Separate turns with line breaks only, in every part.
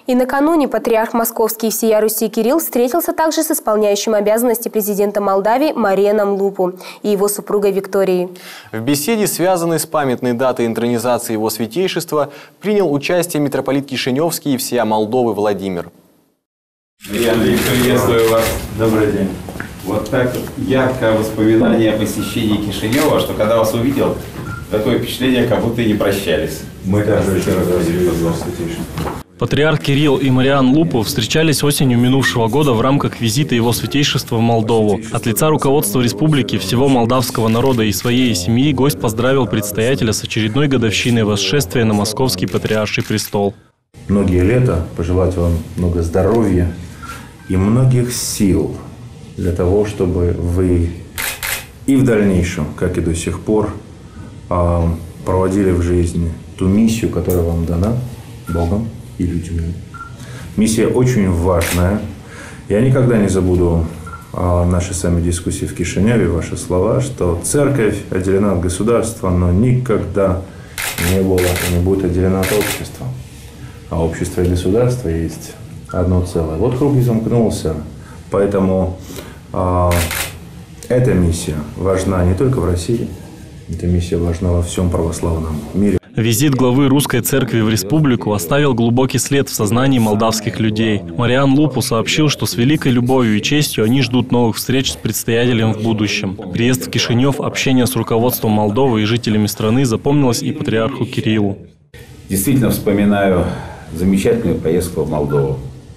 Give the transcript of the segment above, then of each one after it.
И накануне патриарх Московский и всея Руси Кирилл встретился также с исполняющим обязанности президента Молдавии Марианом Лупу и его супругой Викторией.
В беседе, связанной с памятной датой интронизации его святейшества, принял участие митрополит Кишиневский и всея Молдовы Владимир.
Мария Андреевич, приветствую вас.
Добрый день.
Вот так яркое воспоминание о посещении Кишинева, что когда вас увидел, такое впечатление, как будто и не прощались.
Мы также еще раз вас святейшим.
Патриарх Кирилл и Мариан Лупу встречались осенью минувшего года в рамках визита его святейшества в Молдову. От лица руководства республики, всего молдавского народа и своей семьи гость поздравил предстоятеля с очередной годовщиной восшествия на Московский патриарший престол.
Многие лета, пожелать вам много здоровья и многих сил для того, чтобы вы и в дальнейшем, как и до сих пор, проводили в жизни ту миссию, которая вам дана Богом и людьми. Миссия очень важная. Я никогда не забуду наши сами дискуссии в Кишиневе, ваши слова, что церковь отделена от государства, но никогда не была и не будет отделена от общества. А общество и государство есть одно целое. Вот круг и замкнулся. Поэтому эта миссия важна не только в России, эта миссия важна во всем православном мире.
Визит главы Русской Церкви в республику оставил глубокий след в сознании молдавских людей. Мариан Лупу сообщил, что с великой любовью и честью они ждут новых встреч с предстоятелем в будущем. Приезд в Кишинев, общение с руководством Молдовы и жителями страны запомнилось и патриарху Кириллу.
Действительно вспоминаю замечательную поездку в Молдову.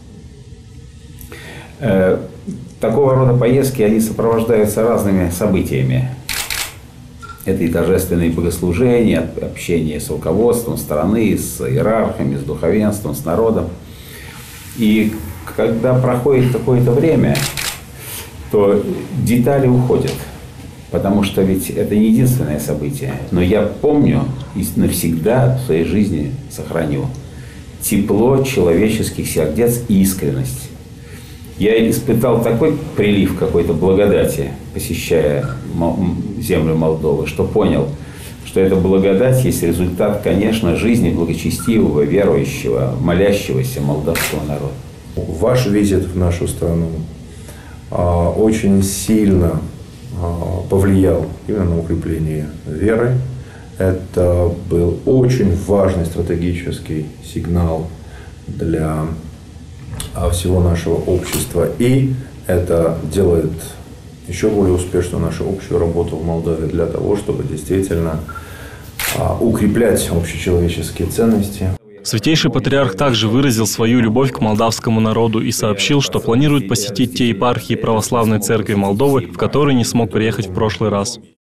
Такого рода поездки, они сопровождаются разными событиями. Это и торжественные богослужения, общение с руководством страны, с иерархами, с духовенством, с народом. И когда проходит какое-то время, то детали уходят. Потому что ведь это не единственное событие. Но я помню и навсегда в своей жизни сохраню тепло человеческих сердец и искренность. Я испытал такой прилив какой-то благодати, посещая землю Молдовы, что понял, что эта благодать есть результат, конечно, жизни благочестивого, верующего, молящегося молдавского народа.
Ваш визит в нашу страну очень сильно повлиял именно на укрепление веры. Это был очень важный стратегический сигнал для всего нашего общества. И это делает еще более успешную нашу общую работу в Молдове для того, чтобы действительно укреплять общечеловеческие ценности.
Святейший патриарх также выразил свою любовь к молдавскому народу и сообщил, что планирует посетить те епархии Православной Церкви Молдовы, в которые не смог приехать в прошлый раз.